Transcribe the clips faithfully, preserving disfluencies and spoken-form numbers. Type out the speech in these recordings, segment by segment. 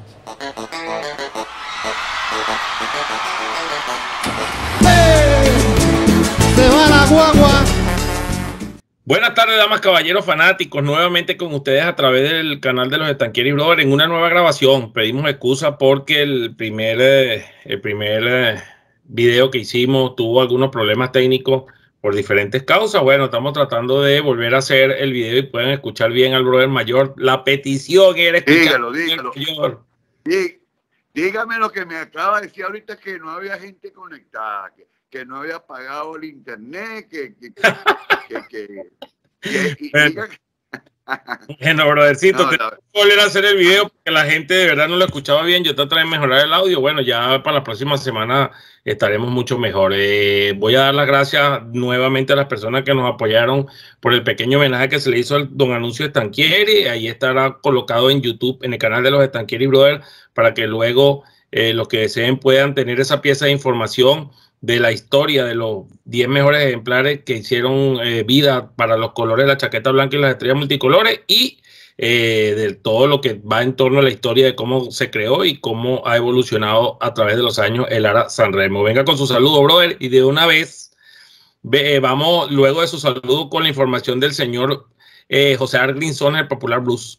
Se va la guagua. Buenas tardes, damas, caballeros, fanáticos, nuevamente con ustedes a través del canal de los Stanquieri Brothers en una nueva grabación. Pedimos excusa porque el primer, eh, el primer eh, video que hicimos tuvo algunos problemas técnicos por diferentes causas. Bueno, estamos tratando de volver a hacer el video y pueden escuchar bien al brother mayor. La petición era escuchar. Dígalo, dígalo. Mayor. Dí, dígame lo que me acaba de decir ahorita, que no había gente conectada, que, que no había pagado el internet, que... que, que que, que, que, y, bueno, diga que... bueno, brothercito, no, te la... volver a hacer el video porque la gente de verdad no lo escuchaba bien. Yo traté de mejorar el audio. Bueno, ya para la próxima semana estaremos mucho mejor. Eh, voy a dar las gracias nuevamente a las personas que nos apoyaron por el pequeño homenaje que se le hizo al don Anuncio Stanquieri. Ahí estará colocado en YouTube, en el canal de los Stanquieri Brothers, para que luego eh, los que deseen puedan tener esa pieza de información de la historia de los diez mejores ejemplares que hicieron eh, vida para los colores de la chaqueta blanca y las estrellas multicolores, y eh, de todo lo que va en torno a la historia de cómo se creó y cómo ha evolucionado a través de los años el Ara San Remo. Venga con su saludo, brother, y de una vez ve, vamos luego de su saludo con la información del señor eh, José Argrinson, el Popular Blues.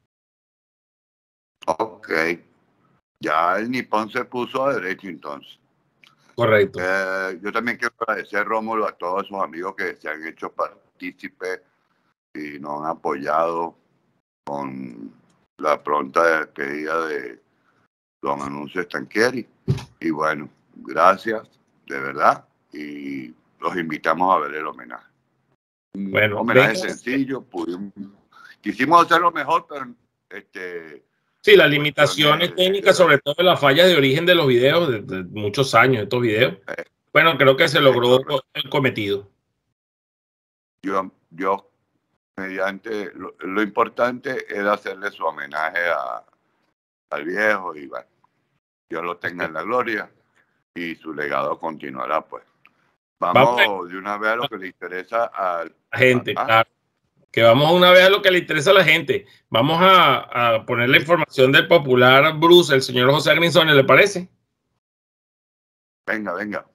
Ok, ya el nipón se puso a derecho entonces. Correcto. Eh, yo también quiero agradecer, Rómulo, a todos sus amigos que se han hecho partícipes y nos han apoyado con la pronta despedida de don Anuncio Stanquieri. Y bueno, gracias, de verdad, y los invitamos a ver el homenaje. Bueno, un homenaje venga. Sencillo, pudimos, quisimos hacerlo mejor, pero este... Sí, las limitaciones técnicas, sobre todo las fallas de origen de los videos, de, de muchos años de estos videos. Bueno, creo que se logró el cometido. Yo, yo mediante, lo, lo importante era hacerle su homenaje a, al viejo y bueno, Dios lo tenga en la gloria y su legado continuará, pues. Vamos, Vamos de una vez a lo que le interesa a la gente, a, claro. Que vamos una vez a lo que le interesa a la gente. Vamos a, a poner la información del Popular Bruce, el señor José Agrinzone, ¿le parece? Venga, venga.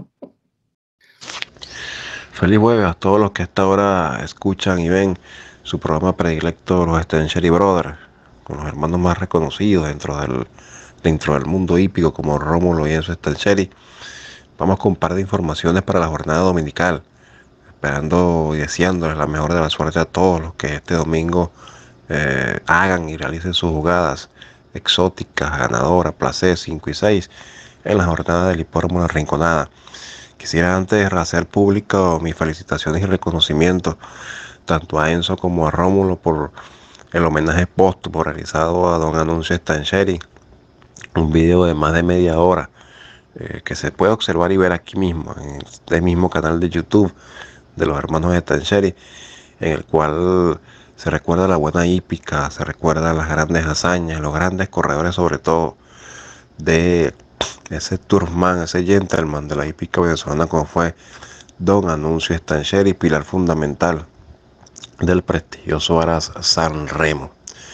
Feliz jueves a todos los que a esta hora escuchan y ven su programa predilecto, los Stanquieri Brothers, con los hermanos más reconocidos dentro del, dentro del mundo hípico, como Rómulo y Enzo Stanquieri. Vamos con un par de informaciones para la jornada dominical, esperando y deseándoles la mejor de la suerte a todos los que este domingo eh, hagan y realicen sus jugadas exóticas, ganadoras, placer cinco y seis en la jornada del Hipódromo La Rinconada. Quisiera antes hacer público mis felicitaciones y reconocimientos tanto a Enzo como a Rómulo por el homenaje póstumo realizado a don Anuncio Stanquieri, un video de más de media hora eh, que se puede observar y ver aquí mismo en este mismo canal de YouTube de los hermanos Stanquieri, en el cual se recuerda la buena hípica, se recuerda las grandes hazañas, los grandes corredores, sobre todo de ese tourman, ese gentleman de la hípica venezolana como fue don Anuncio Stanquieri, pilar fundamental del prestigioso Ara San Remo.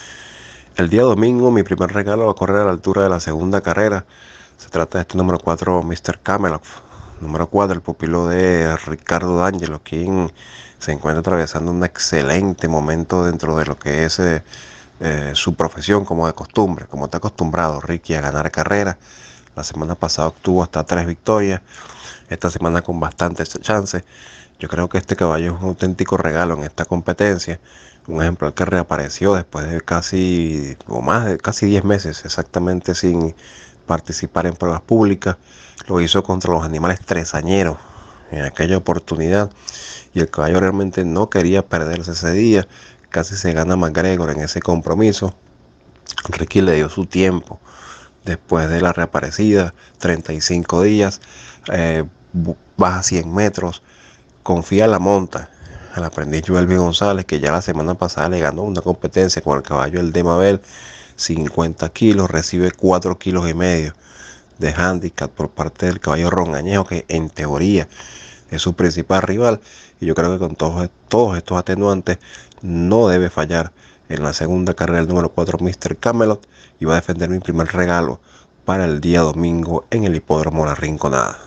El día domingo mi primer regalo va a correr a la altura de la segunda carrera. Se trata de este número cuatro, mister Camelot. Número cuatro, el pupilo de Ricardo D'Angelo, quien se encuentra atravesando un excelente momento dentro de lo que es eh, eh, su profesión, como de costumbre, como está acostumbrado Ricky a ganar carreras. La semana pasada obtuvo hasta tres victorias, esta semana con bastantes chances. Yo creo que este caballo es un auténtico regalo en esta competencia, un ejemplar que reapareció después de casi, o más de casi diez meses exactamente sin participar en pruebas públicas. Lo hizo contra los animales tresañeros en aquella oportunidad y el caballo realmente no quería perderse ese día. Casi se gana McGregor en ese compromiso. Ricky le dio su tiempo después de la reaparecida, treinta y cinco días, eh, baja cien metros, confía en la monta al aprendiz Joelvin González, que ya la semana pasada le ganó una competencia con el caballo el de Mabel, cincuenta kilos, recibe cuatro kilos y medio de handicap por parte del caballo Rongañejo, que en teoría es su principal rival, y yo creo que con todos, todos estos atenuantes no debe fallar En la segunda carrera, el número cuatro, mister Camelot, y va a defender mi primer regalo para el día domingo en el hipódromo La Rinconada.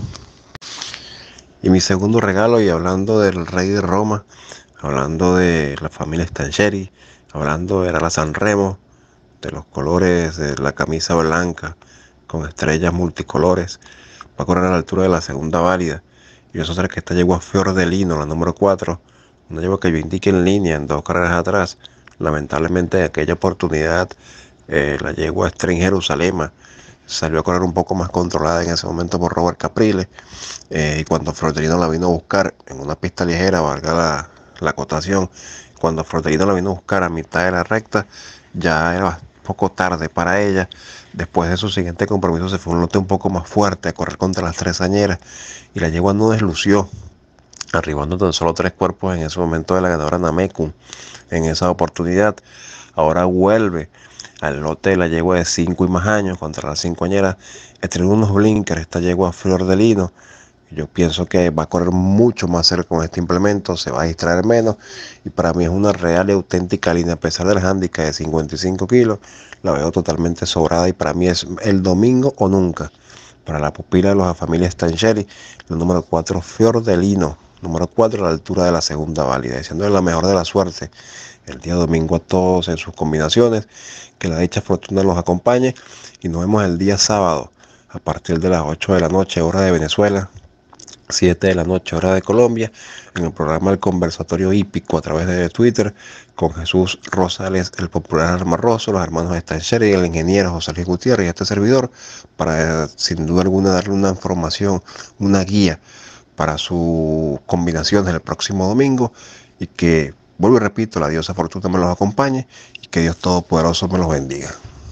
Y mi segundo regalo, y hablando del Rey de Roma, hablando de la familia Stancheri, hablando de la San Remo, de los colores de la camisa blanca con estrellas multicolores, va a correr a la altura de la segunda válida. Y eso será que esta yegua Fiordelino, la número cuatro, una yegua que yo indiqué en línea en dos carreras atrás. Lamentablemente en aquella oportunidad eh, la yegua String Jerusalema salió a correr un poco más controlada en ese momento por Robert Caprile, eh, y cuando Fiordelino la vino a buscar en una pista ligera, valga la, la acotación, cuando Fiordelino la vino a buscar a mitad de la recta, ya era poco tarde para ella. Después de su siguiente compromiso se fue un lote un poco más fuerte a correr contra las tres añeras, y la yegua no deslució, arribando tan solo tres cuerpos en ese momento de la ganadora Namekun en esa oportunidad. Ahora vuelve al lote de la yegua de cinco y más años contra las cinco añeras, estrenó unos blinkers esta yegua Fiordelino. Yo pienso que va a correr mucho más cerca con este implemento, se va a distraer menos, y para mí es una real y auténtica línea. A pesar del handicap de cincuenta y cinco kilos, la veo totalmente sobrada, y para mí es el domingo o nunca. Para la pupila de los familia Stancheri, el número cuatro, Fiordelino, número cuatro a la altura de la segunda válida, deseándole la mejor de la suerte el día domingo a todos en sus combinaciones, que la dicha fortuna los acompañe, y nos vemos el día sábado a partir de las ocho de la noche, hora de Venezuela, siete de la noche, hora de Colombia, en el programa El Conversatorio Hípico a través de Twitter, con Jesús Rosales, el popular Armarroso, los hermanos Stancheri, el ingeniero José Luis Gutiérrez y este servidor, para sin duda alguna darle una información, una guía para sus combinaciones el próximo domingo, y que, vuelvo y repito, la diosa Fortuna me los acompañe y que Dios Todopoderoso me los bendiga.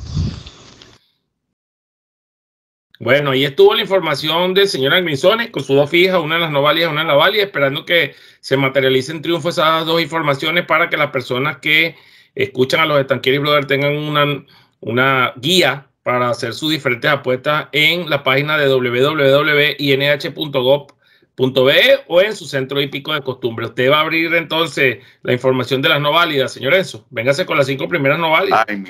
Bueno, ahí estuvo la información del señor Agrizones con sus dos fijas, una en las no válidas, una en la válida, esperando que se materialicen triunfo esas dos informaciones para que las personas que escuchan a los Stancheri Brothers tengan una, una guía para hacer sus diferentes apuestas en la página de w w w punto i n h punto gov punto b e o en su centro hípico de costumbre. Usted va a abrir entonces la información de las no válidas, señor Enzo. Véngase con las cinco primeras no válidas. Ay, mi,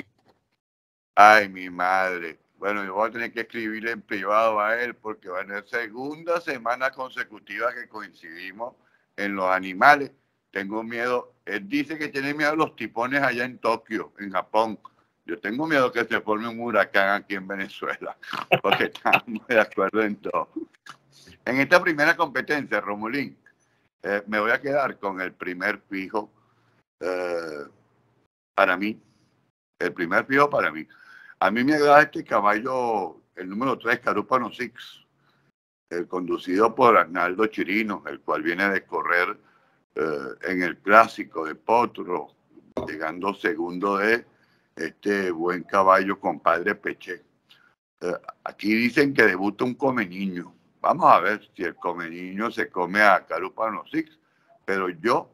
ay, mi madre. Bueno, yo voy a tener que escribirle en privado a él, porque bueno, es segunda semana consecutiva que coincidimos en los animales. Tengo miedo. Él dice que tiene miedo a los tifones allá en Tokio, en Japón. Yo tengo miedo que se forme un huracán aquí en Venezuela, porque estamos de acuerdo en todo. En esta primera competencia, Romulín, eh, me voy a quedar con el primer fijo eh, para mí. El primer fijo para mí. A mí me agrada este caballo, el número tres, Carúpano Six, eh, conducido por Arnaldo Chirino, el cual viene de correr eh, en el clásico de Potro, llegando segundo de este buen caballo, compadre Peche. Eh, aquí dicen que debuta un come niño. Vamos a ver si el come niño se come a Carúpano Six, pero yo,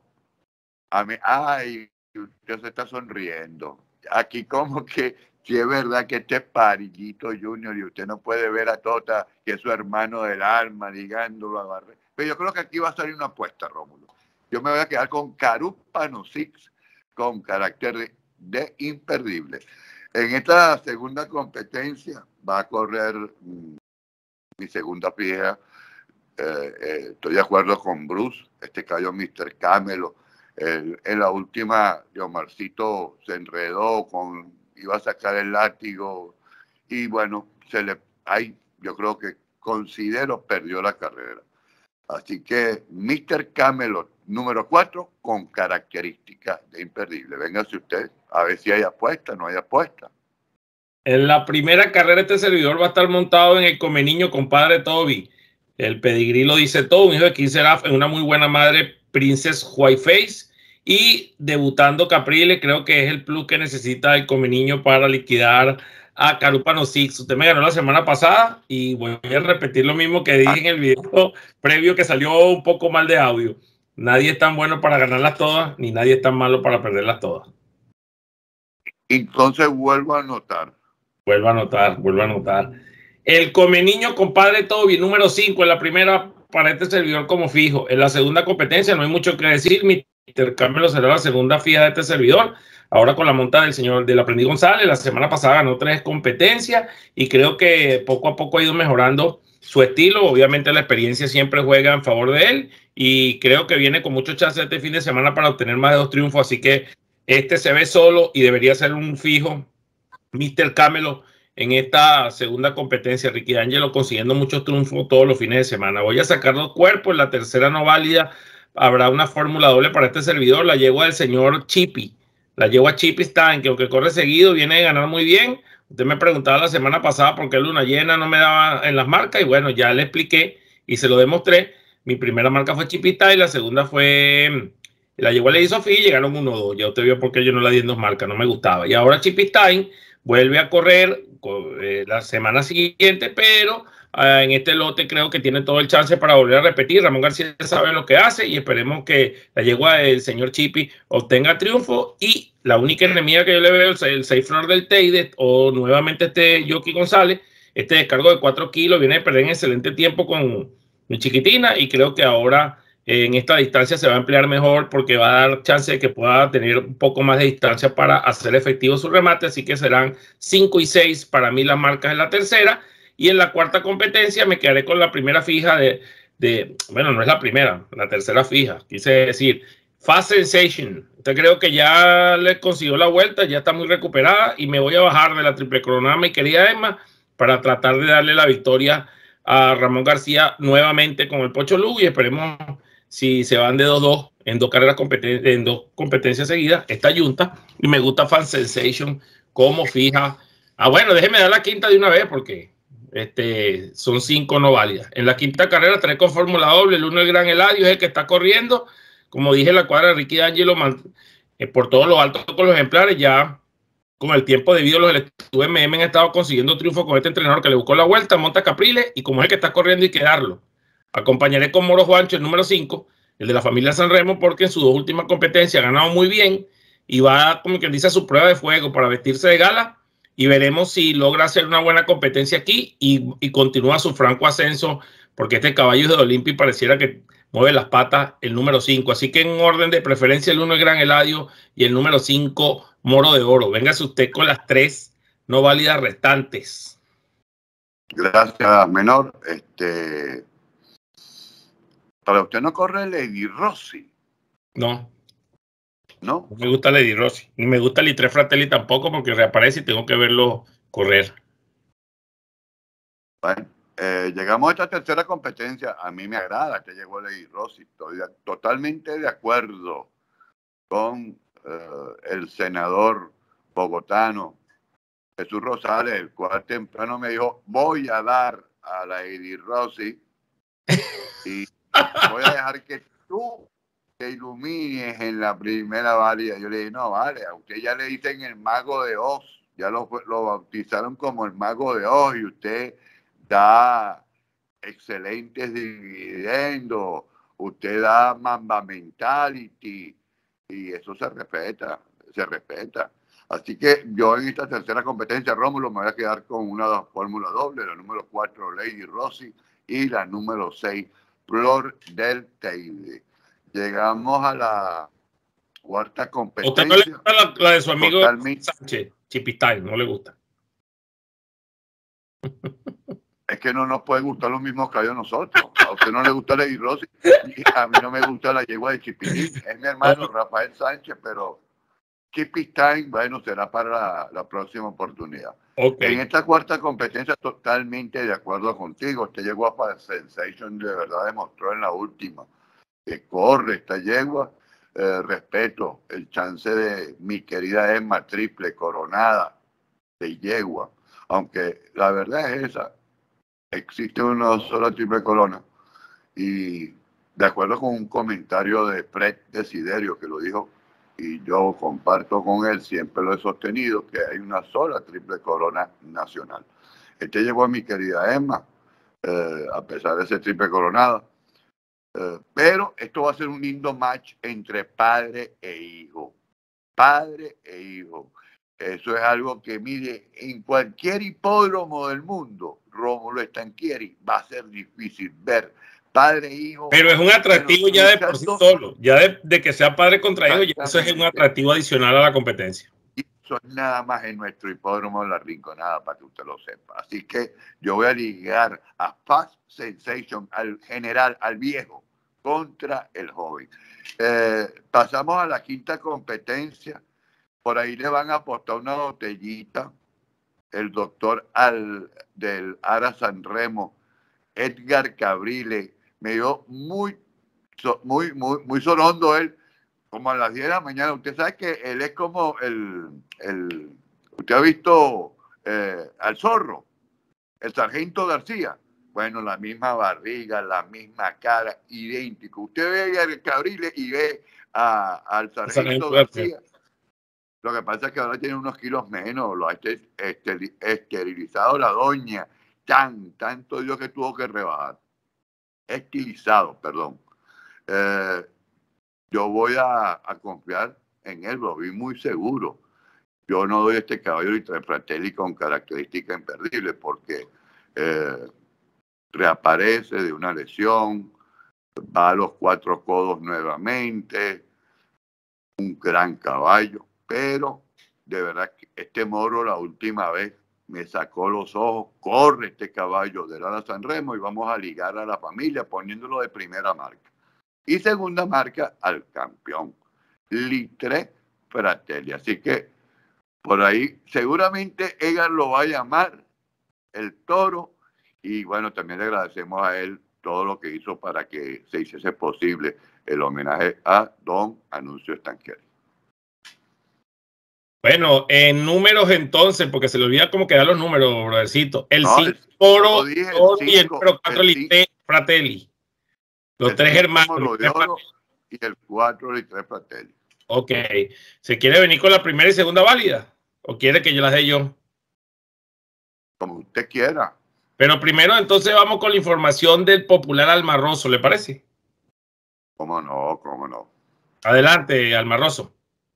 a mí, ay, usted se está sonriendo. Aquí como que si es verdad que este es Parillito Junior y usted no puede ver a Tota, que es su hermano del alma, ligándolo a Barre. Pero yo creo que aquí va a salir una apuesta, Rómulo. Yo me voy a quedar con Carúpano Six, con carácter de, de imperdible. En esta segunda competencia va a correr mmm, mi segunda fija. Eh, eh, estoy de acuerdo con Bruce, este cayó mister Camelo. Eh, en la última, Omarcito se enredó con... iba a sacar el látigo y bueno, se le, ahí yo creo que considero perdió la carrera. Así que mister Camelot, número cuatro, con características de imperdible. Véngase usted a ver si hay apuesta, no hay apuesta. En la primera carrera este servidor va a estar montado en el come niño compadre Toby. El pedigrí lo dice todo, un hijo de quince Seraf en una muy buena madre, Princess Whiteface. Y debutando Caprile, creo que es el plus que necesita el come niño para liquidar a Carúpano Six. Usted me ganó la semana pasada y voy a repetir lo mismo que dije en el video previo, que salió un poco mal de audio. Nadie es tan bueno para ganarlas todas, ni nadie es tan malo para perderlas todas. Entonces vuelvo a anotar. Vuelvo a anotar, vuelvo a anotar. El come niño compadre Toby, número cinco, en la primera para este servidor como fijo. En la segunda competencia no hay mucho que decir. Mi mister Camelo será la segunda fija de este servidor. ahora con la monta del señor del aprendiz González. La semana pasada ganó tres competencias y creo que poco a poco ha ido mejorando su estilo. Obviamente la experiencia siempre juega en favor de él y creo que viene con mucho chance este fin de semana para obtener más de dos triunfos, así que este se ve solo y debería ser un fijo míster Camelo en esta segunda competencia. Ricky D'Angelo consiguiendo muchos triunfos todos los fines de semana. Voy a sacar los cuerpos. En la tercera no válida habrá una fórmula doble para este servidor. La yegua del señor Chippy. La yegua Chippy Stein, que aunque corre seguido, viene de ganar muy bien. Usted me preguntaba la semana pasada por qué luna llena no me daba en las marcas. Y bueno, ya le expliqué y se lo demostré. Mi primera marca fue Chippy Stein. La segunda fue... La yegua Lady Sofía y llegaron uno dos. Ya usted vio por qué yo no la di en dos marcas. No me gustaba. Y ahora Chippy Stein vuelve a correr eh, la semana siguiente, pero eh, en este lote creo que tiene todo el chance para volver a repetir. Ramón García sabe lo que hace y esperemos que la yegua del señor Chippy obtenga triunfo. Y la única enemiga que yo le veo es el seis flor del Teide o nuevamente este Jockey González. Este descargo de cuatro kilos viene a perder en excelente tiempo con mi chiquitina y creo que ahora en esta distancia se va a emplear mejor porque va a dar chance de que pueda tener un poco más de distancia para hacer efectivo su remate, así que serán cinco y seis para mí las marcas en la tercera, y en la cuarta competencia me quedaré con la primera fija de, de bueno, no es la primera, la tercera fija, quise decir, Fast Sensation. Usted creo que ya le consiguió la vuelta, ya está muy recuperada y me voy a bajar de la triple coronada, mi querida Emma, para tratar de darle la victoria a Ramón García nuevamente con el Pocho Lugo y esperemos si se van de dos dos en dos carreras competen en dos competencias seguidas, esta yunta, y me gusta Fan Sensation como fija. Ah, bueno, déjeme dar la quinta de una vez porque este, son cinco no válidas. En la quinta carrera, tres con fórmula doble, el uno el Gran Eladio es el que está corriendo. Como dije, la cuadra de Ricky D'Angelo eh, por todos los altos con los ejemplares, ya con el tiempo debido a los estuve M M han estado consiguiendo triunfo con este entrenador que le buscó la vuelta, monta Capriles, y como es el que está corriendo y quedarlo. Acompañaré con Moro Juancho, el número cinco, el de la familia San Remo, porque en sus dos últimas competencias ha ganado muy bien y va, como quien dice, a su prueba de fuego para vestirse de gala y veremos si logra hacer una buena competencia aquí y, y continúa su franco ascenso, porque este caballo de Olimpia pareciera que mueve las patas el número cinco. Así que en orden de preferencia el uno es Gran Eladio y el número cinco Moro de Oro. Véngase usted con las tres no válidas restantes. Gracias, menor. Este... Para usted no corre Lady Rossi. No. ¿No? No me gusta Lady Rossi. Ni me gusta Litre Fratelli tampoco porque reaparece y tengo que verlo correr. Bueno, eh, llegamos a esta tercera competencia. A mí me agrada que llegó Lady Rossi. Estoy de, totalmente de acuerdo con eh, el senador bogotano Jesús Rosales, el cual temprano me dijo, voy a dar a Lady Rossi y voy a dejar que tú te ilumines en la primera válida. Yo le dije, no, vale, a usted ya le dicen el mago de Oz, ya lo, lo bautizaron como el mago de Oz y usted da excelentes dividendos, usted da Mamba Mentality y eso se respeta, se respeta. Así que yo en esta tercera competencia, Rómulo, me voy a quedar con una fórmula doble, la número cuatro, Lady Rossi, y la número seis, Flor del Teide. Llegamos a la cuarta competencia. ¿A usted no le gusta la, la de su amigo Totalmente. Sánchez? Chipistay, no le gusta. Es que no nos puede gustar los mismos caballos a nosotros. A usted no le gusta Lady Rossi, y a mí no me gusta la yegua de Chipitín. Es mi hermano Rafael Sánchez, pero Chipitín, bueno, será para la, la próxima oportunidad. Okay. En esta cuarta competencia, totalmente de acuerdo contigo. Esta yegua para Sensation de verdad demostró en la última que corre esta yegua. Eh, respeto el chance de mi querida Emma, triple coronada de yegua. Aunque la verdad es esa, existe una sola triple corona. Y de acuerdo con un comentario de Fred Desiderio que lo dijo, y yo comparto con él, siempre lo he sostenido, que hay una sola triple corona nacional. Este llegó a mi querida Emma, eh, a pesar de ser triple coronada. Eh, pero esto va a ser un lindo match entre padre e hijo. Padre e hijo. Eso es algo que, mire, en cualquier hipódromo del mundo, Rómulo Stanchieri, va a ser difícil ver padre e hijo. Pero es un atractivo ya de por sí solo, ya de, de que sea padre contra hijo, ya eso es un atractivo adicional a la competencia. Y eso es nada más en nuestro hipódromo de La Rinconada, para que usted lo sepa. Así que yo voy a ligar a Fast Sensation, al general, al viejo, contra el joven. Eh, pasamos a la quinta competencia. Por ahí le van a apostar una botellita. El doctor al, del Ara Sanremo, Edgar Cabrile, me dio muy, muy, muy, muy sorondo él, como a las diez de la mañana. Usted sabe que él es como el, el usted ha visto eh, al Zorro, el sargento García. Bueno, la misma barriga, la misma cara, idéntico. Usted ve a Edgar Cabrile y ve a, al sargento, sargento García. García. Lo que pasa es que ahora tiene unos kilos menos, lo ha esterilizado la doña, tan, tanto Dios que tuvo que rebajar. Estilizado, perdón. Eh, yo voy a, a confiar en él, lo vi muy seguro. Yo no doy este caballo de Tre Fratelli con características imperdibles porque eh, reaparece de una lesión, va a los cuatro codos nuevamente, un gran caballo. Pero de verdad que este Moro la última vez me sacó los ojos. Corre este caballo del Ara Sanremo y vamos a ligar a la familia poniéndolo de primera marca. Y segunda marca al campeón, Tre Fratelli. Así que por ahí seguramente Edgar lo va a llamar el toro. Y bueno, también le agradecemos a él todo lo que hizo para que se hiciese posible el homenaje a don Anuncio Stanchieri. Bueno, en números entonces, porque se le olvida cómo quedan los números, brothercito. El cinco Toro y el número cuatro Tre Fratelli. Los tres hermanos. Y el cuatro Tre Fratelli. Ok. ¿Se quiere venir con la primera y segunda válida? ¿O quiere que yo las dé yo? Como usted quiera. Pero primero entonces vamos con la información del popular Almarroso, ¿le parece? Cómo no, cómo no. Adelante, Almarroso.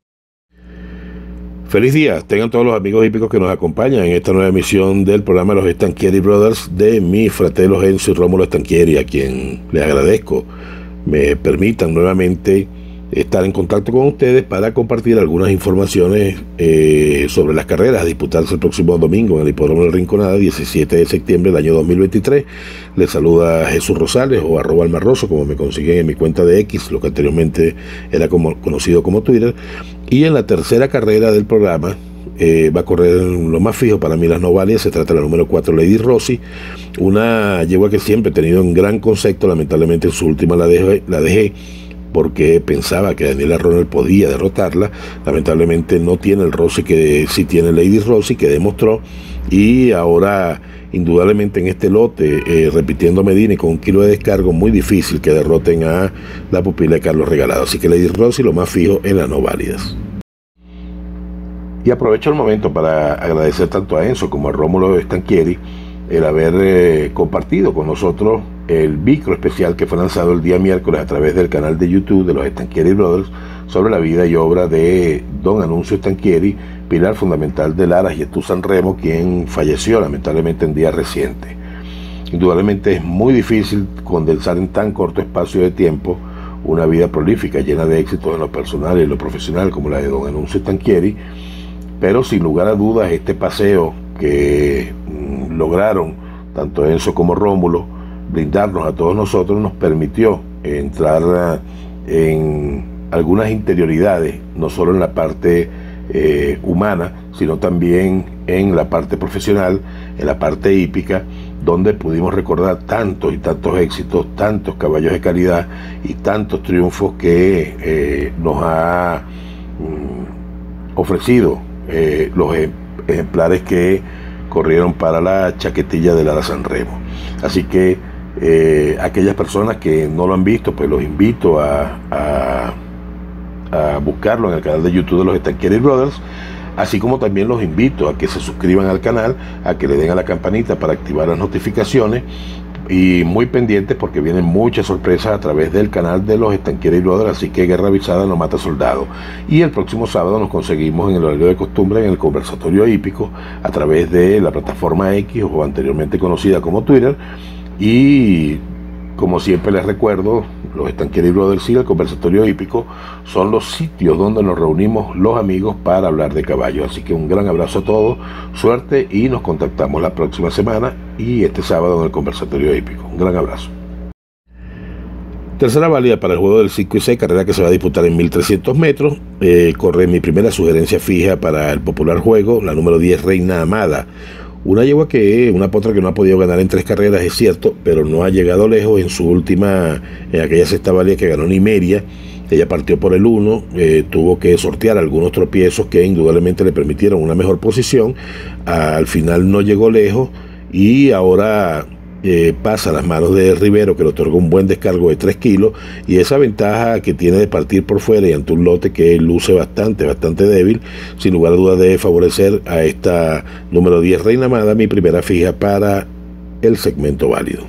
Feliz día, tengan todos los amigos hípicos que nos acompañan en esta nueva emisión del programa Los Stanchieri Brothers de mi fratello Enzo y Rómulo Stanchieri, a quien les agradezco me permitan nuevamente estar en contacto con ustedes para compartir algunas informaciones eh, sobre las carreras a disputarse el próximo domingo en el Hipódromo de La Rinconada, diecisiete de septiembre del año dos mil veintitrés. Les saluda Jesús Rosales o arroba Almarroso, como me consiguen en mi cuenta de X, lo que anteriormente era como, conocido como Twitter. Y en la tercera carrera del programa eh, va a correr lo más fijo para mí las no válidas. Se trata de la número cuatro, Lady Rossi, una yegua que siempre he tenido un gran concepto. Lamentablemente en su última la dejé, la dejé porque pensaba que Daniela Ronald podía derrotarla. Lamentablemente no tiene el Rossi que sí tiene Lady Rossi, que demostró, y ahora indudablemente en este lote, eh, repitiendo Medina y con un kilo de descargo, muy difícil que derroten a la pupila de Carlos Regalado. Así que Lady Rossi lo más fijo en las no válidas. Y aprovecho el momento para agradecer tanto a Enzo como a Rómulo Stanchieri el haber eh, compartido con nosotros el micro especial que fue lanzado el día miércoles a través del canal de YouTube de los Stanchieri Brothers sobre la vida y obra de don Anuncio Stanchieri, pilar fundamental del Ara y Sanremo, quien falleció lamentablemente en días recientes. Indudablemente es muy difícil condensar en tan corto espacio de tiempo una vida prolífica, llena de éxitos en lo personal y en lo profesional como la de don Anuncio Stanchieri, pero sin lugar a dudas este paseo que mm, lograron tanto Enzo como Rómulo brindarnos a todos nosotros nos permitió entrar en algunas interioridades, no solo en la parte eh, humana, sino también en la parte profesional, en la parte hípica, donde pudimos recordar tantos y tantos éxitos, tantos caballos de calidad y tantos triunfos que eh, nos ha mm, ofrecido eh, los ejemplares que corrieron para la chaquetilla del Ara Sanremo. Así que eh, aquellas personas que no lo han visto, pues los invito a, a, a buscarlo en el canal de YouTube de los Stanchieri Brothers, así como también los invito a que se suscriban al canal, a que le den a la campanita para activar las notificaciones, y muy pendientes porque vienen muchas sorpresas a través del canal de los Stanchieri Brothers. Así que guerra avisada no mata soldado. Y el próximo sábado nos conseguimos en el horario de costumbre en el conversatorio hípico a través de la plataforma X, o anteriormente conocida como Twitter, y Como siempre les recuerdo, los Estanqueros Brothers y el Conversatorio Hípico son los sitios donde nos reunimos los amigos para hablar de caballos. Así que un gran abrazo a todos, suerte y nos contactamos la próxima semana y este sábado en el Conversatorio Hípico. Un gran abrazo. Tercera válida para el juego del cinco y seis, carrera que se va a disputar en mil trescientos metros. Eh, corre mi primera sugerencia fija para el popular juego, la número diez, Reina Amada. Una yegua que, una potra que no ha podido ganar en tres carreras, es cierto, pero no ha llegado lejos en su última, en aquella sexta válida que ganó Nimeria. Ella partió por el uno, eh, tuvo que sortear algunos tropiezos que indudablemente le permitieron una mejor posición. Al final no llegó lejos y ahora eh, pasa a las manos de Rivero, que le otorgó un buen descargo de tres kilos, y esa ventaja que tiene de partir por fuera y ante un lote que luce bastante, bastante débil, sin lugar a dudas debe favorecer a esta número diez, Reina Amada, mi primera fija para el segmento válido.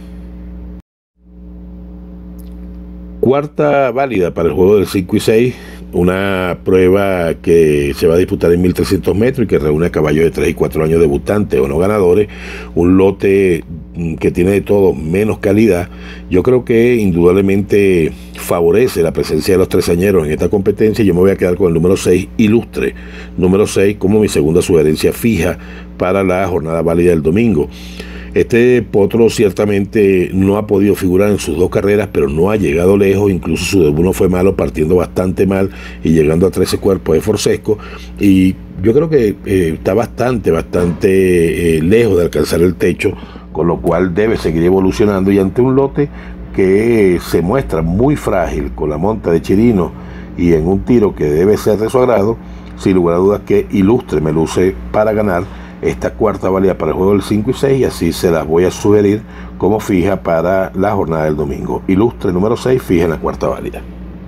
Cuarta válida para el juego del cinco y seis, una prueba que se va a disputar en mil trescientos metros y que reúne a caballos de tres y cuatro años debutantes o no ganadores, un lote que tiene de todo menos calidad. Yo creo que indudablemente favorece la presencia de los tresañeros en esta competencia. Yo me voy a quedar con el número seis, Ilustre, número seis como mi segunda sugerencia fija para la jornada válida del domingo. Este potro ciertamente no ha podido figurar en sus dos carreras, pero no ha llegado lejos. Incluso su debut no fue malo, partiendo bastante mal y llegando a trece cuerpos de Forsesco. Y yo creo que eh, está bastante, bastante eh, lejos de alcanzar el techo, con lo cual debe seguir evolucionando. Y ante un lote que se muestra muy frágil, con la monta de Chirino y en un tiro que debe ser de su agrado, sin lugar a dudas que Ilustre me luce para ganar esta cuarta válida para el juego del cinco y seis, y así se las voy a sugerir como fija para la jornada del domingo. Ilustre número seis, fija en la cuarta válida.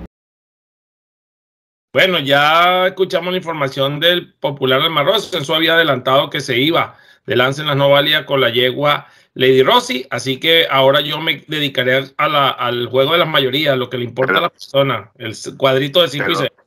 Bueno, ya escuchamos la información del popular del Marros. Eso había adelantado que se iba de lance en las no válidas con la yegua Lady Rossi, así que ahora yo me dedicaré a la, al juego de las mayorías, lo que le importa pero, a la persona, el cuadrito de cinco y seis.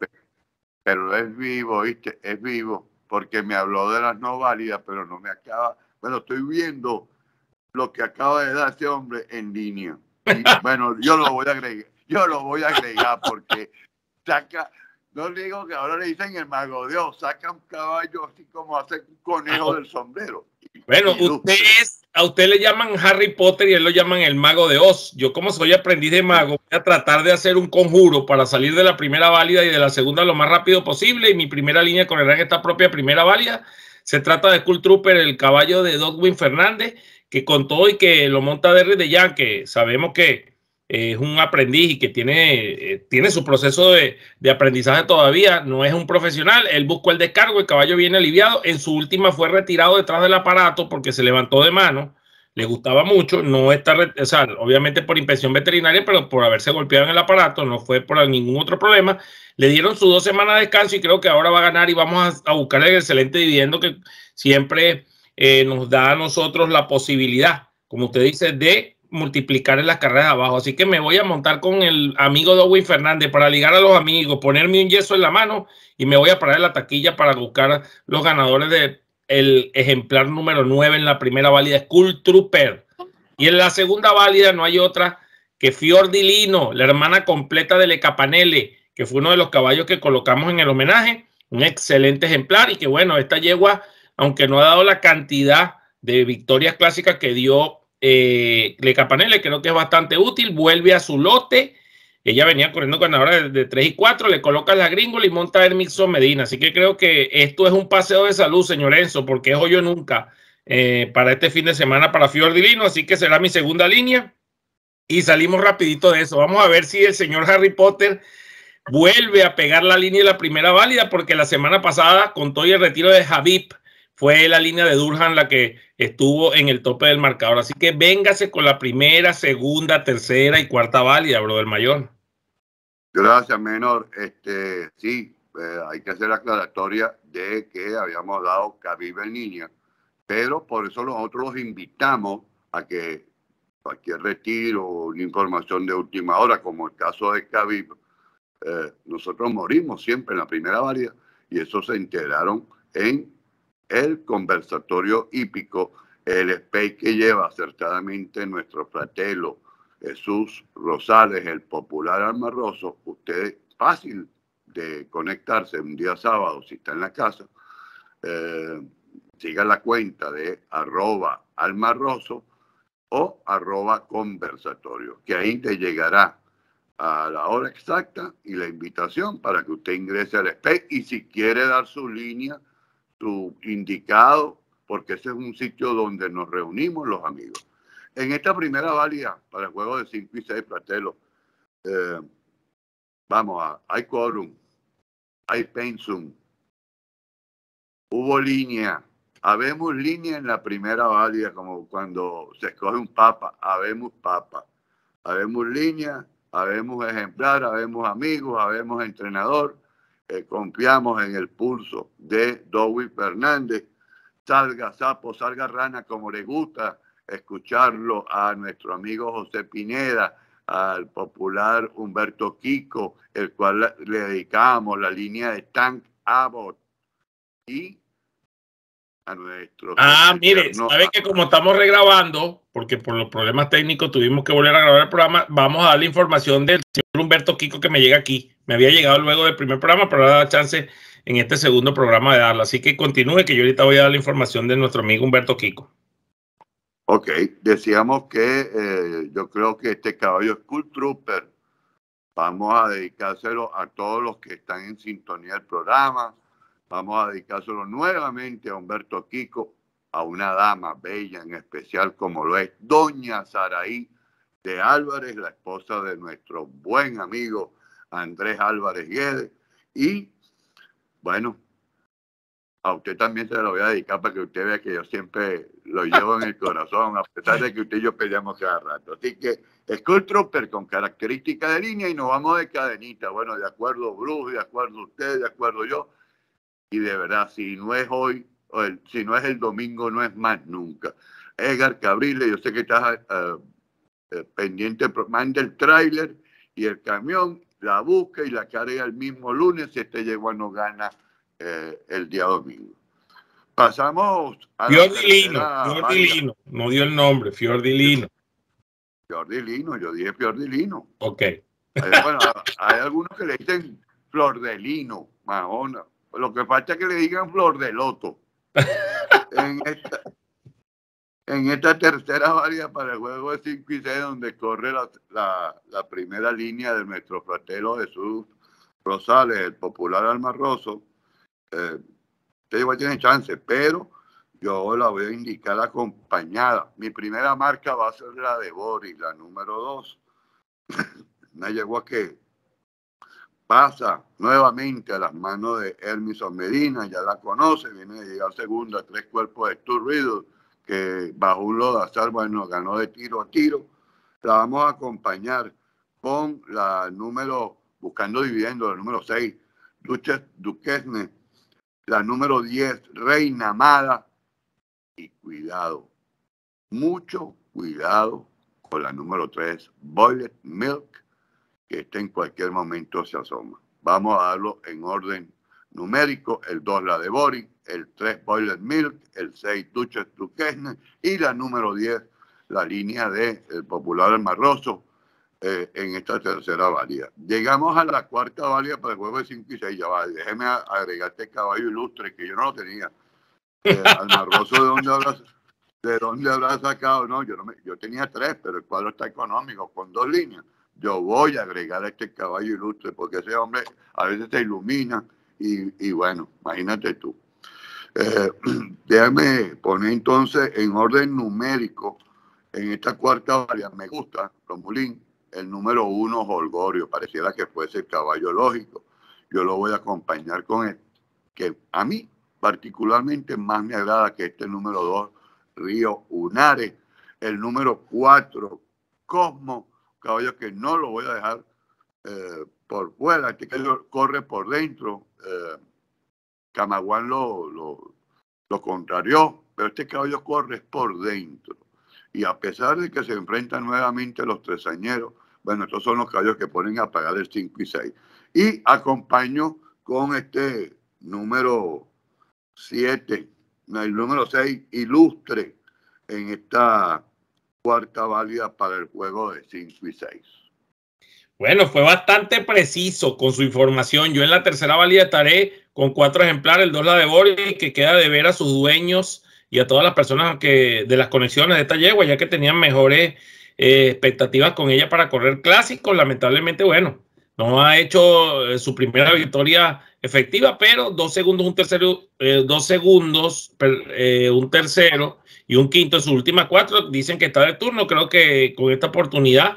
Pero es vivo, ¿viste? Es vivo. Porque me habló de las no válidas, pero no me acaba. Bueno, estoy viendo lo que acaba de dar ese hombre en línea. Y, bueno, yo lo voy a agregar, yo lo voy a agregar porque saca, no digo que ahora le dicen el mago de Dios, saca un caballo así como hace un conejo del sombrero. Bueno, ustedes, a usted le llaman Harry Potter y él lo llaman el mago de Oz. Yo, como soy aprendiz de mago, voy a tratar de hacer un conjuro para salir de la primera válida y de la segunda lo más rápido posible. Y mi primera línea correrá en esta propia primera válida. Se trata de Skull Trooper, el caballo de Dodwin Fernández, que con todo y que lo monta Derry de Jan, que sabemos que es un aprendiz y que tiene, eh, tiene su proceso de, de aprendizaje todavía, no es un profesional. Él buscó el descargo, el caballo viene aliviado. En su última fue retirado detrás del aparato porque se levantó de mano, le gustaba mucho, no está, o sea, obviamente por inspección veterinaria, pero por haberse golpeado en el aparato, no fue por ningún otro problema. Le dieron sus dos semanas de descanso y creo que ahora va a ganar y vamos a, a buscar el excelente dividendo que siempre eh, nos da a nosotros la posibilidad, como usted dice, de multiplicar en las carreras de abajo. Así que me voy a montar con el amigo Dodwin Fernández para ligar a los amigos, ponerme un yeso en la mano y me voy a parar en la taquilla para buscar los ganadores del ejemplar número nueve en la primera válida, Skull Trooper. Y en la segunda válida no hay otra que Fiordilino, la hermana completa de Le Capanele, que fue uno de los caballos que colocamos en el homenaje, un excelente ejemplar y que bueno, esta yegua, aunque no ha dado la cantidad de victorias clásicas que dio Eh, Le Capanele, creo que es bastante útil, vuelve a su lote. Ella venía corriendo ganadora de, de tres y cuatro, le coloca la gringola y monta a Hermixon Medina, así que creo que esto es un paseo de salud, señor Enzo, porque es hoy o nunca eh, para este fin de semana para Fiordilino, así que será mi segunda línea y salimos rapidito de eso. Vamos a ver si el señor Harry Potter vuelve a pegar la línea de la primera válida, porque la semana pasada con todo el retiro de Habib fue la línea de Durham la que estuvo en el tope del marcador. Así que véngase con la primera, segunda, tercera y cuarta válida, brother mayor. Gracias, menor. Este, sí, eh, hay que hacer la aclaratoria de que habíamos dado Khabib en línea, pero por eso nosotros los invitamos a que cualquier retiro o una información de última hora, como el caso de Khabib, eh, nosotros morimos siempre en la primera válida y eso se integraron en el conversatorio hípico, el space que lleva acertadamente nuestro fratelo Jesús Rosales, el popular Almarroso, usted fácil de conectarse un día sábado si está en la casa. Eh, siga la cuenta de arroba almarroso o arroba conversatorio, que ahí te llegará a la hora exacta y la invitación para que usted ingrese al space, y si quiere dar su línea, su indicado, porque ese es un sitio donde nos reunimos los amigos. En esta primera válida para el juego de cinco y seis, Fratelo, eh, vamos, a, hay quórum, hay pensum, hubo línea, habemos línea en la primera válida, como cuando se escoge un papa, habemos papa, habemos línea, habemos ejemplar, habemos amigos, habemos entrenador, eh, confiamos en el pulso de Dowi Fernández, salga sapo, salga rana, como le gusta escucharlo a nuestro amigo José Pineda, al popular Humberto Kiko, el cual le dedicamos la línea de Tank Abbott, y a nuestro... Ah, mire, sabe que como estamos regrabando, porque por los problemas técnicos tuvimos que volver a grabar el programa, vamos a dar la información del señor Humberto Kiko que me llega aquí. Me había llegado luego del primer programa, pero ahora da chance en este segundo programa de darlo. Así que continúe, que yo ahorita voy a dar la información de nuestro amigo Humberto Kiko. Ok, decíamos que eh, yo creo que este caballo es Cool Trooper. Vamos a dedicárselo a todos los que están en sintonía del programa. Vamos a dedicárselo nuevamente a Humberto Kiko, a una dama bella en especial como lo es doña Saraí de Álvarez, la esposa de nuestro buen amigo Andrés Álvarez Guedes. Y bueno, a usted también se lo voy a dedicar para que usted vea que yo siempre lo llevo en el corazón, a pesar de que usted y yo peleamos cada rato. Así que Skull Trooper con característica de línea, y nos vamos de cadenita. Bueno, de acuerdo Bruce, de acuerdo usted, de acuerdo yo. Y de verdad, si no es hoy, o el, si no es el domingo, no es más nunca. Edgar Cabriles, yo sé que estás uh, uh, pendiente, manda el tráiler y el camión, la busca y la carga el mismo lunes, si este yegua no gana eh, el día domingo. Pasamos a Fiordilino, Fiordilino, no dio el nombre, Fiordilino. Fiordilino, yo dije Fiordilino. Ok. Hay, bueno, hay algunos que le dicen Flor de Lino, Mahona. Lo que falta es que le digan Flor de Loto. En esta, en esta tercera válida para el juego de cinco y seis, donde corre la, la, la primera línea de nuestro fratelo Jesús Rosales, el popular Almarroso, eh, usted igual tiene chance, pero yo la voy a indicar acompañada. Mi primera marca va a ser la de Boris, la número dos. Una yegua que pasa nuevamente a las manos de Hermison Medina, ya la conoce, viene de llegar segunda a tres cuerpos de Stu Riddle, que bajo un lodazal, bueno, ganó de tiro a tiro. La vamos a acompañar con la número, buscando dividendo, la número seis, Duchess Duquesne, la número diez, Reina Amada, y cuidado, mucho cuidado con la número tres, Boiled Milk, que este en cualquier momento se asoma. Vamos a darlo en orden numérico: el dos, la de Boris, el tres, Boiled Milk, el seis, Duchess Duquesne, y la número diez, la línea de el popular Almarroso, eh, en esta tercera válida. Llegamos a la cuarta válida para el juego de cinco y seis. Ya va, déjeme agregar este caballo ilustre que yo no lo tenía. Eh, Almarroso, ¿de dónde habrá, de dónde habrá sacado? No, yo, no me, yo tenía tres, pero el cuadro está económico, con dos líneas. Yo voy a agregar a este caballo ilustre porque ese hombre a veces se ilumina y, y bueno, imagínate tú. Eh, déjame poner entonces en orden numérico en esta cuarta válida. Me gusta, Romulín, el número uno, Holgorio. Pareciera que fuese el caballo lógico. Yo lo voy a acompañar con él, que a mí particularmente más me agrada que este número dos, Río Unares. El número cuatro, Cosmo, caballo que no lo voy a dejar eh, por fuera, este que corre por dentro. Eh, Camaguán lo, lo, lo contrarió, pero este caballo corre por dentro. Y a pesar de que se enfrentan nuevamente los tresañeros, bueno, estos son los caballos que ponen a pagar el cinco y seis. Y acompaño con este número siete, el número seis, Ilustre, en esta cuarta válida para el juego de cinco y seis. Bueno, fue bastante preciso con su información. Yo en la tercera válida estaré con cuatro ejemplares, el dos la de Boris, que queda de ver a sus dueños y a todas las personas que de las conexiones de esta yegua, ya que tenían mejores eh, expectativas con ella para correr clásicos. Lamentablemente, bueno, no ha hecho eh, su primera victoria efectiva, pero dos segundos, un tercero, eh, dos segundos, per, eh, un tercero y un quinto en sus últimas cuatro. Dicen que está de turno. Creo que con esta oportunidad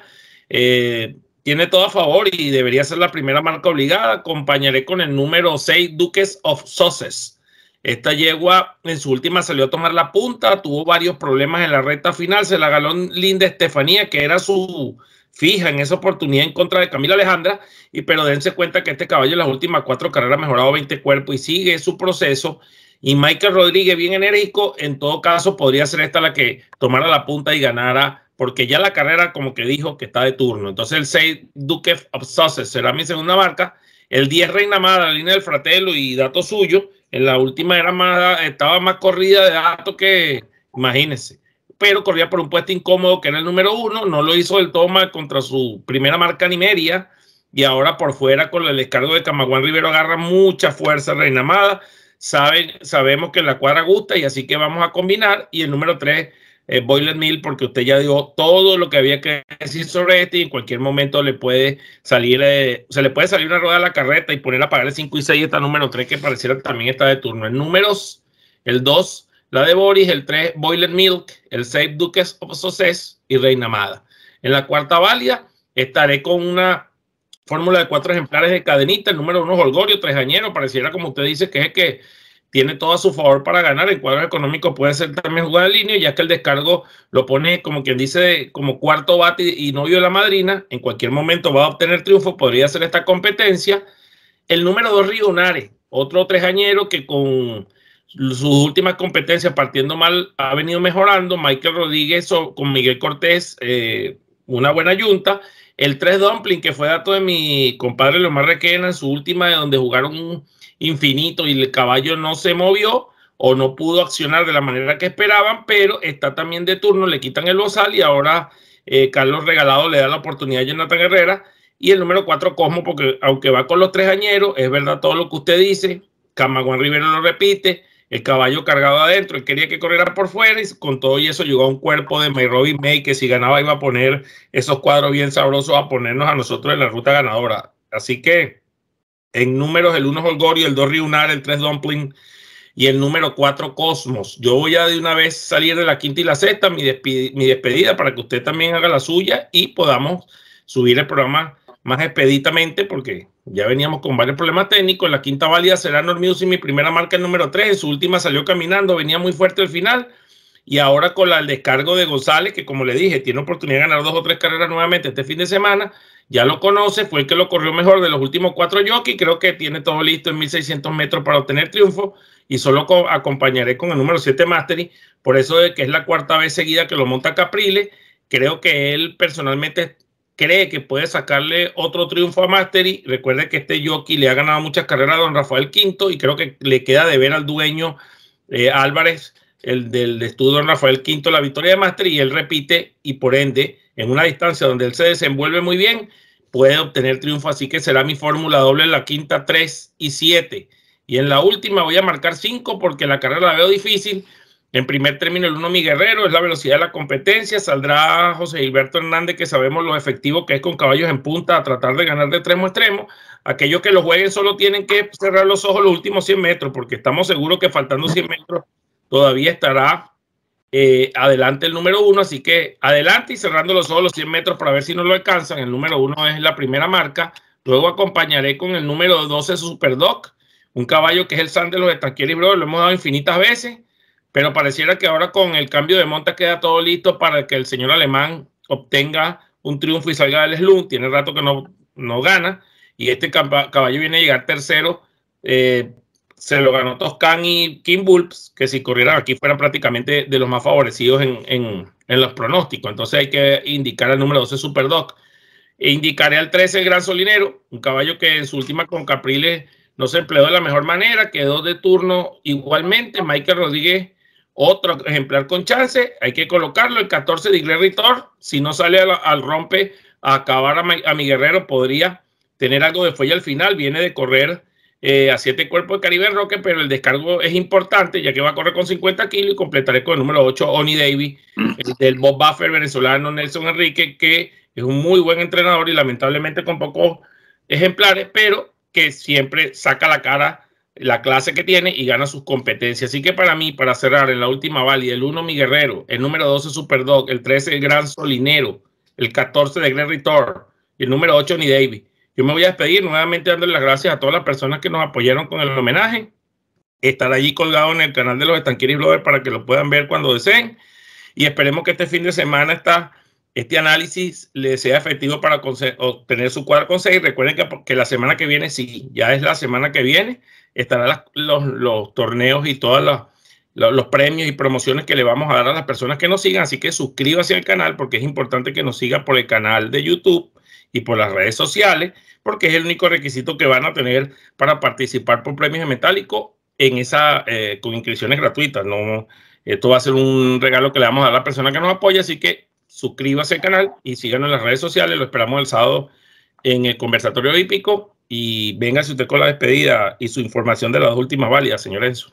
eh, tiene todo a favor y debería ser la primera marca obligada. Acompañaré con el número seis, Duques of Sussex. Esta yegua en su última salió a tomar la punta, tuvo varios problemas en la recta final, se la ganó Linda Estefanía, que era su fija en esa oportunidad en contra de Camila Alejandra, y pero dense cuenta que este caballo en las últimas cuatro carreras ha mejorado veinte cuerpos y sigue su proceso. Y Michael Rodríguez, bien enérgico, en todo caso podría ser esta la que tomara la punta y ganara, porque ya la carrera como que dijo que está de turno. Entonces el seis, Duque of Sussex, será mi segunda marca. El diez, Reina Amada, la línea del Fratello y dato suyo. En la última era más, estaba más corrida de dato que, imagínense. Pero corría por un puesto incómodo que era el número uno. No lo hizo del todo mal contra su primera marca Nimeria. Y ahora por fuera con el descargo de Camagüey Rivero agarra mucha fuerza Reina Amada. Saben, sabemos que la cuadra gusta y así que vamos a combinar. Y el número tres, eh, Boiler Mill, porque usted ya dio todo lo que había que decir sobre este y en cualquier momento le puede salir, eh, se le puede salir una rueda a la carreta y poner a pagar el cinco y seis. Esta número tres que pareciera que también está de turno. En números, el dos, la de Boris, el tres, Boiler Milk, el seis, Duques of Sussex y Reina Amada. En la cuarta válida estaré con una fórmula de cuatro ejemplares de cadenita, el número uno, Holgorio, tresañero, pareciera como usted dice que es el que tiene todo a su favor para ganar. En cuadros económicos puede ser también jugada en línea, ya que el descargo lo pone como quien dice como cuarto bate y novio de la madrina. En cualquier momento va a obtener triunfo, podría ser esta competencia. El número dos, Rionares, otro tresañero que con sus últimas competencias partiendo mal ha venido mejorando. Michael Rodríguez con Miguel Cortés, eh, una buena yunta. El tres, Dumpling, que fue dato de mi compadre Leomar Requena en su última, de donde jugaron un infinito y el caballo no se movió o no pudo accionar de la manera que esperaban, pero está también de turno, le quitan el bozal y ahora eh, Carlos Regalado le da la oportunidad a Jonathan Herrera. Y el número cuatro, Cosmo, porque aunque va con los tres añeros, es verdad todo lo que usted dice, Camagüey Rivero lo repite, el caballo cargado adentro, él quería que corriera por fuera y con todo y eso llegó a un cuerpo de May Robin May que si ganaba iba a poner esos cuadros bien sabrosos a ponernos a nosotros en la ruta ganadora. Así que en números, el uno es Holgorio, el dos Riunar, el tres Dumpling y el número cuatro Cosmos. Yo voy a de una vez salir de la quinta y la sexta, mi, despe mi despedida, para que usted también haga la suya y podamos subir el programa más expeditamente, porque ya veníamos con varios problemas técnicos. En la quinta válida será Normusic, mi primera marca, el número tres. En su última salió caminando, venía muy fuerte al final. Y ahora con la, el descargo de González, que como le dije, tiene oportunidad de ganar dos o tres carreras nuevamente este fin de semana. Ya lo conoce, fue el que lo corrió mejor de los últimos cuatro jockeys. Creo que tiene todo listo en mil seiscientos metros para obtener triunfo. Y solo co acompañaré con el número siete Mastery. Por eso de que es la cuarta vez seguida que lo monta Caprile. Creo que él personalmente cree que puede sacarle otro triunfo a Mastery. Recuerde que este jockey le ha ganado muchas carreras a don Rafael Quinto y creo que le queda de ver al dueño eh, Álvarez, el del estudio don Rafael Quinto, la victoria de Mastery, y él repite y por ende en una distancia donde él se desenvuelve muy bien puede obtener triunfo. Así que será mi fórmula doble en la quinta, tres y siete. Y en la última voy a marcar cinco porque la carrera la veo difícil. En primer término, el uno, Mi Guerrero, es la velocidad de la competencia. Saldrá José Gilberto Hernández, que sabemos lo efectivo que es con caballos en punta, a tratar de ganar de extremo a extremo. Aquellos que lo jueguen solo tienen que cerrar los ojos los últimos cien metros, porque estamos seguros que faltando cien metros todavía estará eh, adelante el número uno. Así que adelante y cerrando los ojos los cien metros para ver si no lo alcanzan. El número uno es la primera marca. Luego acompañaré con el número doce, Superdoc, un caballo que es el San de los Estanquieri Brothers. Lo hemos dado infinitas veces, pero pareciera que ahora con el cambio de monta queda todo listo para que el señor alemán obtenga un triunfo y salga del slum. Tiene rato que no, no gana y este caballo viene a llegar tercero. Eh, se lo ganó Toscan y King Bulbs, que si corrieran aquí fueran prácticamente de los más favorecidos en, en, en los pronósticos. Entonces hay que indicar al número doce, Superdoc. E indicaré al trece, el Gran Solinero, un caballo que en su última con Caprile no se empleó de la mejor manera, quedó de turno igualmente. Michael Rodríguez Otro ejemplar con chance, hay que colocarlo. El catorce de Iglesia Ritor, si no sale al, al rompe a acabar a mi, a mi guerrero, podría tener algo de fuelle al final. Viene de correr eh, a siete cuerpos de Caribe Roque, pero el descargo es importante, ya que va a correr con cincuenta kilos y completaré con el número ocho, Oni Davis, el del Bob Buffer venezolano Nelson Enrique, que es un muy buen entrenador y lamentablemente con pocos ejemplares, pero que siempre saca la cara, la clase que tiene y gana sus competencias. Así que para mí, para cerrar en la última válida, el uno Mi Guerrero, el número doce Superdog, el trece el Gran Solinero, el catorce de Great Ritor y el número ocho Oni Davis. Yo me voy a despedir nuevamente dándole las gracias a todas las personas que nos apoyaron con el homenaje. Estará allí colgado en el canal de los Estanquieris Brothers para que lo puedan ver cuando deseen, y esperemos que este fin de semana esta, este análisis les sea efectivo para obtener su cuadro con seis. Recuerden que, que la semana que viene, sí, ya es la semana que viene, estarán las, los, los torneos y todos los, los, los premios y promociones que le vamos a dar a las personas que nos sigan. Así que suscríbase al canal, porque es importante que nos sigan por el canal de YouTube y por las redes sociales, porque es el único requisito que van a tener para participar por premios de Metálico en esa, eh, con inscripciones gratuitas. No, esto va a ser un regalo que le vamos a dar a la persona que nos apoya, así que suscríbase al canal y síganos en las redes sociales. Lo esperamos el sábado en el conversatorio hípico. Y véngase usted con la despedida y su información de las últimas válidas, señor Enzo.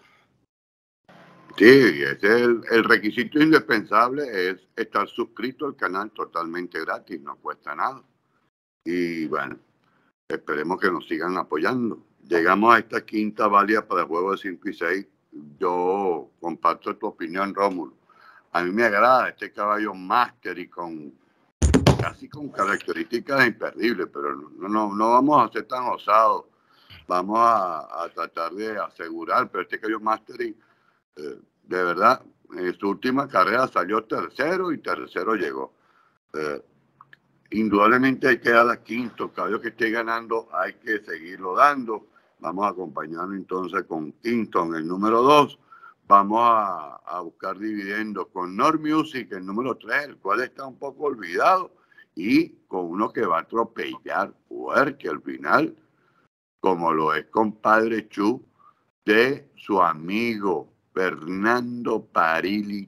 Sí, ese es el, el requisito indispensable, es estar suscrito al canal totalmente gratis, no cuesta nada. Y bueno, esperemos que nos sigan apoyando. Llegamos a esta quinta válida para el juego de cinco y seis. Yo comparto tu opinión, Rómulo. A mí me agrada este caballo máster y con casi con características imperdibles, pero no, no, no vamos a ser tan osados. Vamos a, a tratar de asegurar, pero este caballo máster, eh, de verdad, en su última carrera salió tercero y tercero llegó. Eh, indudablemente hay que dar a quinto, caballo que esté ganando hay que seguirlo dando. Vamos a acompañarlo entonces con quinto en el número dos. Vamos a, a buscar dividendos con North Music, el número tres, el cual está un poco olvidado, y con uno que va a atropellar fuerte al final, como lo es compadre Chu, de su amigo Fernando Parilli.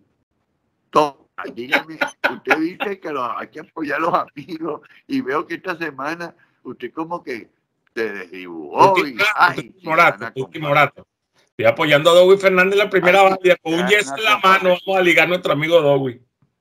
Dígame, usted dice que los, hay que apoyar a los amigos, y veo que esta semana usted como que se desdibujó. Y, ay, Morato, Morato. Estoy apoyando a Dowi Fernández en la primera válida, con un yes en la mano. Vamos a ligar a nuestro amigo Dowi.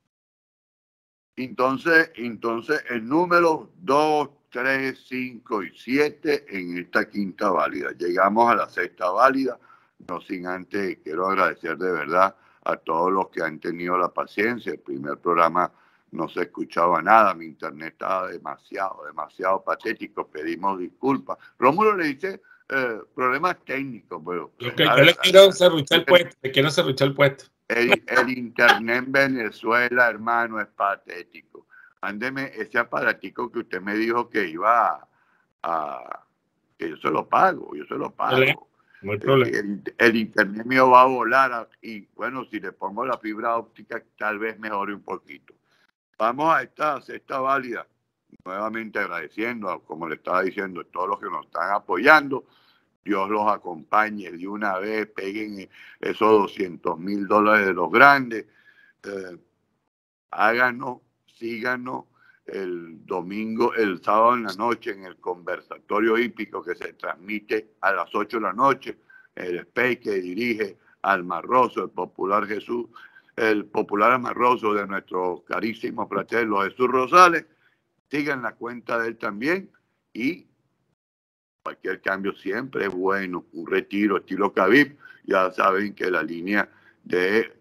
Entonces, entonces el número dos, tres, cinco y siete en esta quinta válida. Llegamos a la sexta válida. No sin antes, quiero agradecer de verdad a todos los que han tenido la paciencia. El primer programa no se escuchaba nada, mi internet estaba demasiado, demasiado patético. Pedimos disculpas. Rómulo le dice eh, problemas técnicos, pero yo, que, yo le quiero serruchar el puesto, le quiero serruchar el puesto. El, el internet en Venezuela, hermano, es patético. Mándeme ese aparatico que usted me dijo que iba a, a que yo se lo pago, yo se lo pago. No hay problema. El, el internet mío va a volar y bueno, si le pongo la fibra óptica tal vez mejore un poquito. Vamos a esta sexta válida, nuevamente agradeciendo, como le estaba diciendo, a todos los que nos están apoyando. Dios los acompañe de una vez, peguen esos doscientos mil dólares de los grandes. Eh, háganos, síganos el domingo, el sábado en la noche en el conversatorio hípico que se transmite a las ocho de la noche. El space que dirige Almarroso, el popular Jesús, el popular Almarroso de nuestro carísimo fratelo Jesús Rosales. Sigan la cuenta de él también y cualquier cambio siempre es bueno. Un retiro estilo Khabib, ya saben que la línea de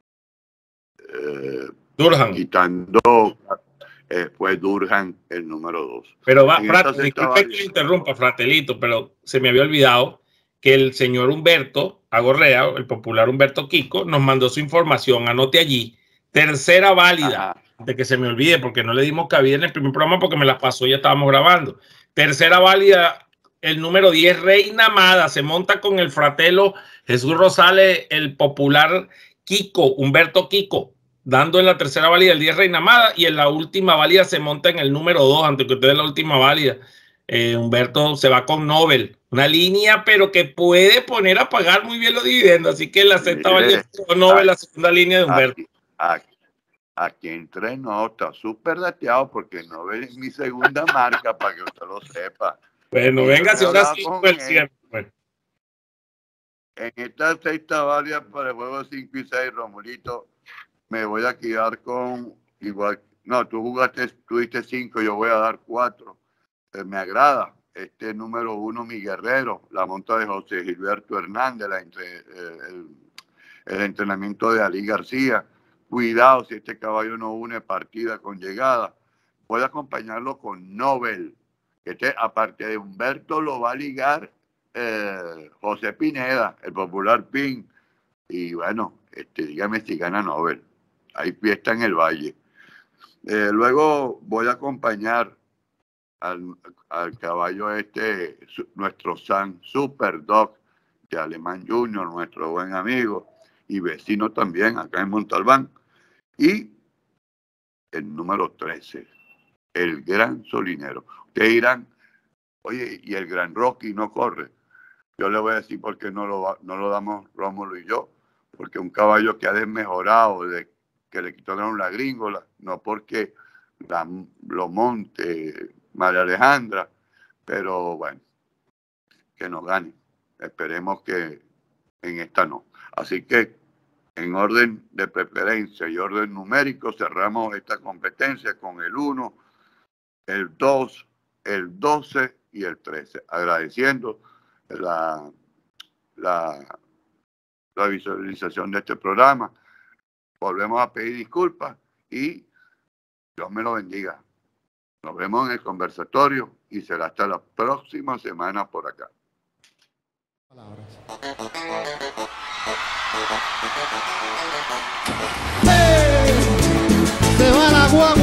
eh, Durham, quitando eh, fue Durham el número dos. Pero va, Frate, disculpe que le interrumpa, Fratelito, pero se me había olvidado que el señor Humberto Agorrea, el popular Humberto Kiko, nos mandó su información. Anote allí, tercera válida. Ajá. De que se me olvide, porque no le dimos cabida en el primer programa porque me las pasó, ya estábamos grabando. Tercera válida, el número diez, Reina Amada, se monta con el fratelo Jesús Rosales, el popular Kiko, Humberto Kiko, dando en la tercera válida el diez, Reina Amada, y en la última válida se monta en el número dos, antes que usted es la última válida. eh, Humberto se va con Nobel, una línea, pero que puede poner a pagar muy bien los dividendos. Así que la sexta valía con Nobel, la segunda línea de Humberto. Aquí, aquí, aquí entre no, está súper dateado porque Nobel es mi segunda marca, para que usted lo sepa. Bueno, venga, si ahora sí, pues, bueno. En esta sexta valia para el juego cinco y seis, Romulito, me voy a quedar con igual. No, tú jugaste, tuviste cinco, yo voy a dar cuatro. Eh, me agrada. Este número uno, mi guerrero, la monta de José Gilberto Hernández, la entre, eh, el, el entrenamiento de Ali García. Cuidado si este caballo no une partida con llegada. Voy a acompañarlo con Nobel. Este, aparte de Humberto, lo va a ligar eh, José Pineda, el popular Pin. Y bueno, este, dígame si gana Nobel. Hay fiesta en el Valle. Eh, luego voy a acompañar al, al caballo este, su, nuestro San Superdog de Alemán Junior, nuestro buen amigo y vecino también acá en Montalbán. Y el número trece, el Gran Solinero. Ustedes dirán, oye, y el Gran Rocky no corre. Yo le voy a decir por qué no lo, no lo damos Rómulo y yo. Porque un caballo que ha desmejorado, de, que le quitaron la gringola, no porque la, lo monte María Alejandra, pero bueno, que nos gane. Esperemos que en esta no. Así que en orden de preferencia y orden numérico cerramos esta competencia con el uno, el dos, el doce y el trece. Agradeciendo la, la, la visualización de este programa. Volvemos a pedir disculpas y Dios me lo bendiga. Nos vemos en el conversatorio y será hasta la próxima semana por acá. Se va la guagua.